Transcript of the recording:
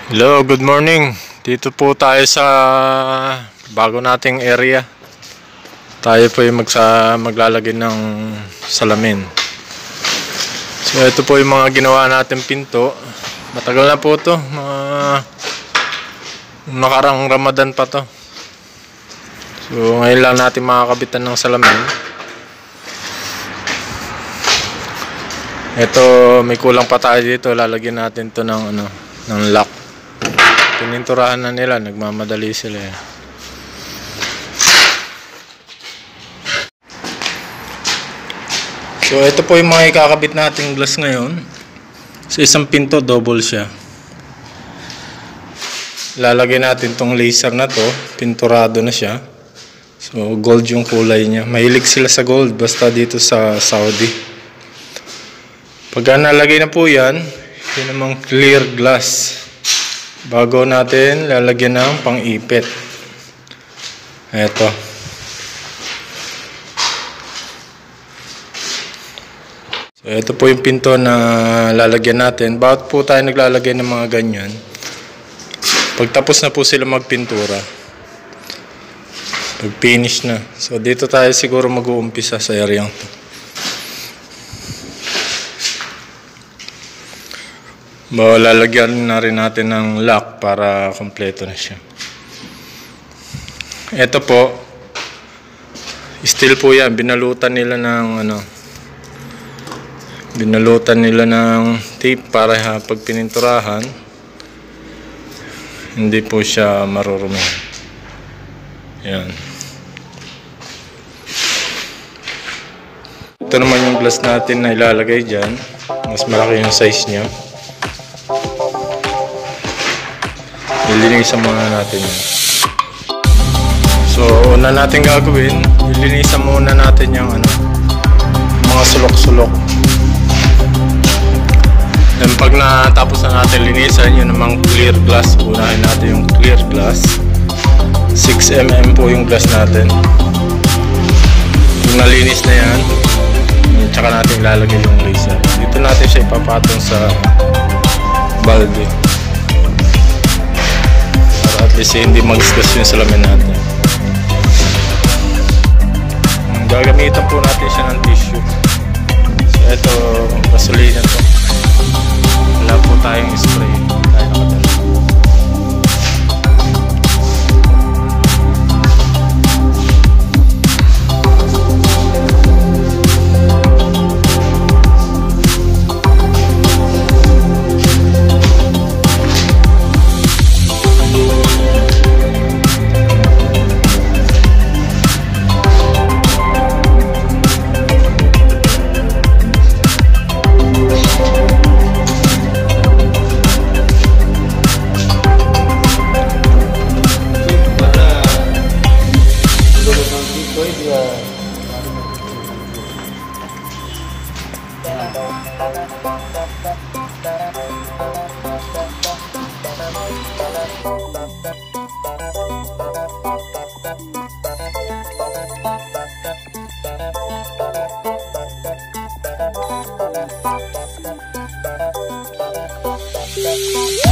Hello, good morning. Dito po tayo sa bago nating area. Tayo po yung maglalagay ng salamin. So ito po yung mga ginawa natin pinto. Matagal na po to, nakarang Ramadan pa to. So ngayon lang natin makakabitan ng salamin. Ito, may kulang pa tayo dito. Lalagyan natin to ng ng lock. Pininturahan na nila, nagmamadali sila eh. So ito po yung mga ikakabit nating glass ngayon. Sa isang pinto, double siya. Lalagyan natin tong laser na to, pinturado na siya. So gold yung kulay niya. Mahilig sila sa gold basta dito sa Saudi. Pagka nalagay na po yan, yun namang clear glass. Bago natin lalagyan ng pang-ipit. Eto. So ito po yung pinto na lalagyan natin. Bakit po tayo naglalagay ng mga ganyan? Pagtapos na po sila magpintura. Pag finish na. So dito tayo siguro mag-uumpisa sa area to. Lalagyan na rin natin ng lock para kompleto na siya. Ito po, steel po yan. Binalutan nila ng tape para pag pininturahan hindi po siya marurumi. Yan. Ito naman yung glass natin na ilalagay dyan. Mas malaki yung size niya. Ilinisan muna natin yan. So, una natin gagawin, ilinisan muna natin yung mga sulok-sulok. Then pag natapos na natin linisan, yun namang clear glass. Unahin natin yung clear glass. 6mm po yung glass natin. Kung nalinis na yan, tsaka natin ilalagay yung laser. Dito natin siya ipapatong sa balde. At least hindi mag-discuss yung salamin natin. Gagamitan po natin siya ng tissue. So ito, gasolina to. Wala po tayong spray. Tayo nakatala. Yeah.